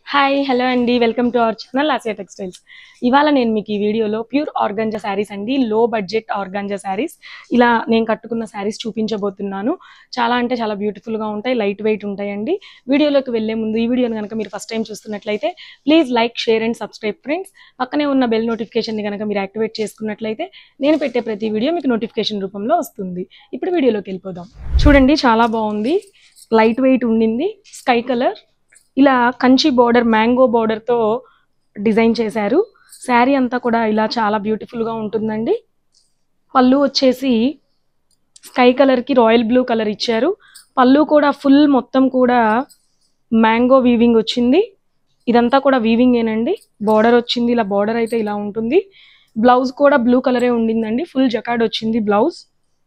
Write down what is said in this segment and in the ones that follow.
Hi hello అండి welcome to our channel లాsyatextiles. ఇవాళ నేను మీకు ఈ వీడియోలో ప్యూర్ ఆర్గాంజా శారీస్ అండి, లో బడ్జెట్ ఆర్గాంజా శారీస్ ఇలా నేను కట్టుకున్న శారీస్ చూపించబోతున్నాను. చాలా అంటే చాలా బ్యూటిఫుల్ గా ఉంటాయి, లైట్ వెయిట్ ఉంటాయండి. వీడియోలోకి వెళ్ళే ముందు ఈ వీడియోని కనుక మీరు ఫస్ట్ టైం చూస్తున్నట్లయితే please like, share and subscribe friends. పక్కనే ఉన్న బెల్ నోటిఫికేషన్ ని కనుక మీరు యాక్టివేట్ చేసుకున్నట్లయితే నేను పెట్టే ప్రతి వీడియో మీకు నోటిఫికేషన్ రూపంలో వస్తుంది. ఇప్పుడు వీడియోలోకి వెళ్ళిపోదాం. చూడండి, చాలా బాగుంది, లైట్ వెయిట్ ఉండింది, స్కై కలర్, ఇలా కంచి బోర్డర్, మ్యాంగో బోర్డర్ తో డిజైన్ చేశారు. శారీ అంతా కూడా ఇలా చాలా బ్యూటిఫుల్ గా ఉంటుందండి. పళ్ళు వచ్చేసి స్కై కలర్ కి రాయల్ బ్లూ కలర్ ఇచ్చారు. పళ్ళు కూడా ఫుల్ మొత్తం కూడా మ్యాంగో వీవింగ్ వచ్చింది. ఇదంతా కూడా వీవింగ్ ఏనండి. బోర్డర్ వచ్చింది, ఇలా బోర్డర్ అయితే ఇలా ఉంటుంది. బ్లౌజ్ కూడా బ్లూ కలరే ఉండిందండి, ఫుల్ జకార్డ్ వచ్చింది blouse.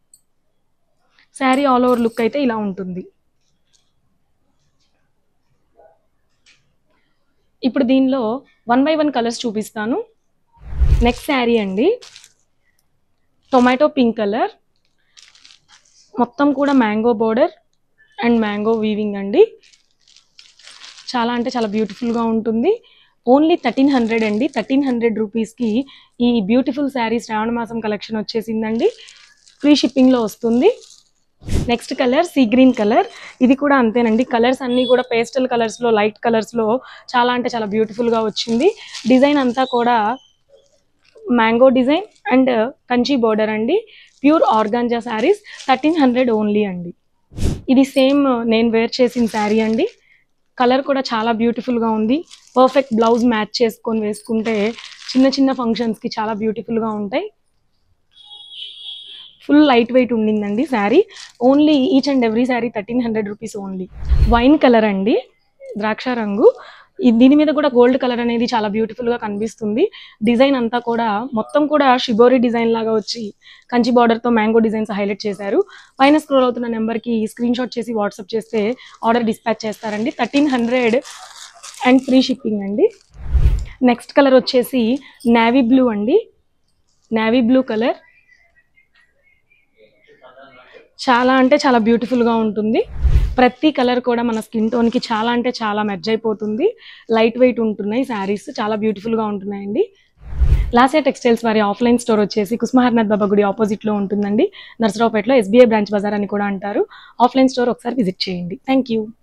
Sari all over look అయితే ఇలా ఉంటుంది. ఇప్పుడు దీనిలో 1 by 1 కలర్స్ చూపిస్తాను. నెక్స్ట్ శారీ అండి, టొమాటో పింక్ కలర్, మొత్తం కూడా mango border and mango weaving అండి. చాలా అంటే చాలా బ్యూటిఫుల్గా ఉంటుంది. ఓన్లీ 1300 అండి. 1300 రూపీస్కి ఈ బ్యూటిఫుల్ శారీ శ్రావణ మాసం కలెక్షన్ వచ్చేసిందండి. ఫ్రీ షిప్పింగ్లో వస్తుంది. Next colour sea green colour, ఇది కూడా అంతేనండి. కలర్స్ అన్నీ కూడా పేస్టల్ కలర్స్లో, లైట్ కలర్స్లో చాలా అంటే చాలా బ్యూటిఫుల్గా వచ్చింది. డిజైన్ అంతా కూడా mango design and Kanchi border అండి. ప్యూర్ ఆర్గాంజా శారీస్ 1300 ఓన్లీ అండి. ఇది సేమ్ నేను వేర్ చేసిన శారీ అండి. కలర్ కూడా చాలా బ్యూటిఫుల్గా ఉంది. పర్ఫెక్ట్ బ్లౌజ్ మ్యాచ్ చేసుకొని వేసుకుంటే చిన్న చిన్న ఫంక్షన్స్కి చాలా బ్యూటిఫుల్గా ఉంటాయి. ఫుల్ లైట్ వెయిట్ ఉండిందండి sari. Only each and every sari 1300 rupees only. Wine colour అండి, ద్రాక్ష రంగు. దీని మీద కూడా గోల్డ్ కలర్ అనేది చాలా బ్యూటిఫుల్గా కనిపిస్తుంది. డిజైన్ అంతా కూడా మొత్తం కూడా షిబోరి డిజైన్ లాగా వచ్చి కంచి బార్డర్తో మ్యాంగో డిజైన్స్ హైలైట్ చేశారు. పైన స్క్రోల్ అవుతున్న నెంబర్కి స్క్రీన్ షాట్ చేసి వాట్సాప్ చేస్తే ఆర్డర్ డిస్పాచ్ చేస్తారండి. 1300 అండ్ ఫ్రీ షిప్పింగ్ అండి. నెక్స్ట్ కలర్ వచ్చేసి నేవీ బ్లూ అండి. నేవీ బ్లూ కలర్ చాలా అంటే చాలా బ్యూటిఫుల్గా ఉంటుంది. ప్రతి కలర్ కూడా మన స్కిన్ టోన్కి చాలా అంటే చాలా మెర్జ్ అయిపోతుంది. లైట్ వెయిట్ ఉంటున్నాయి శారీస్, చాలా బ్యూటిఫుల్గా ఉంటున్నాయండి. లాసియా టెక్స్టైల్స్ వారి ఆఫ్లైన్ స్టోర్ వచ్చేసి కుస్మహర్నాథ్ బాబా గుడి ఆపోజిట్లో ఉంటుందండి. నరసరావుపేటలో SBI బ్రాంచ్ బజార్ అని కూడా అంటారు. ఆఫ్లైన్ స్టోర్ ఒకసారి విజిట్ చేయండి. Thank you.